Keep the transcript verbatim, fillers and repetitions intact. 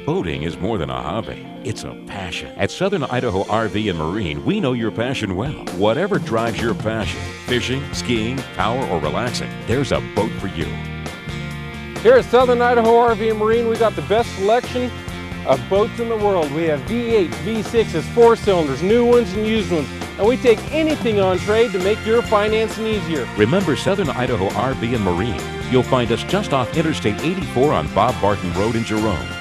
Boating is more than a hobby. It's a passion. At Southern Idaho R V and Marine, we know your passion well. Whatever drives your passion, fishing, skiing, power, or relaxing, there's a boat for you. Here at Southern Idaho R V and Marine, we got the best selection of boats in the world. We have V eights, V sixes, four cylinders, new ones and used ones, and we take anything on trade to make your financing easier. Remember Southern Idaho R V and Marine. You'll find us just off Interstate eighty-four on Bob Barton Road in Jerome.